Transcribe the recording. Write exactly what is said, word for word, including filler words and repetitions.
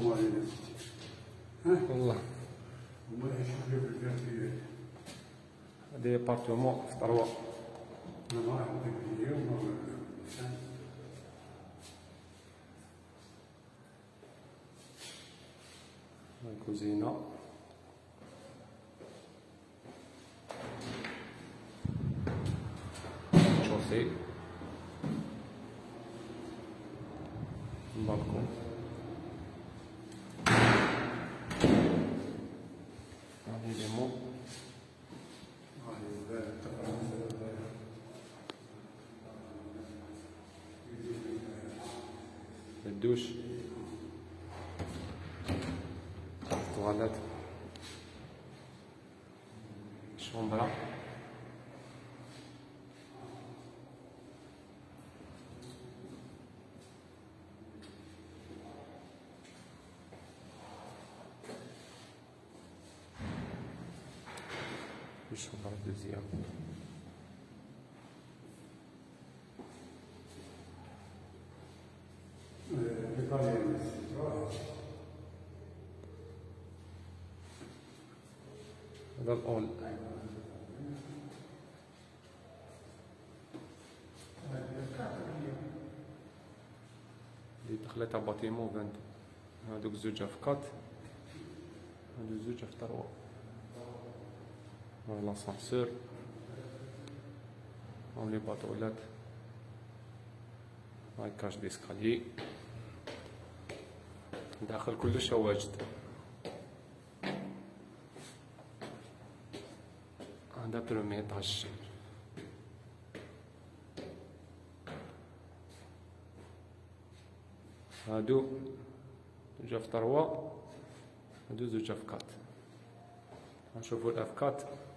والله هذا ابارتمون في طروة. الكوزينة شوسي البالكون هذه ديمو الدوش الطواليت الشومبرا الشومبرا دوزيام هذا الأول اللي دخلتها باتيمون فانتو. هادوك زوج أفكات، هادو زوج في طروة. هاو لاسانسور، هاو لي باطولات، هاي كاج ديسكاليي، داخل كلش واجد. هذا برومي ايطاج. هادو زوج في طروة، هادو زوج أفكات. نشوفو الأفكات.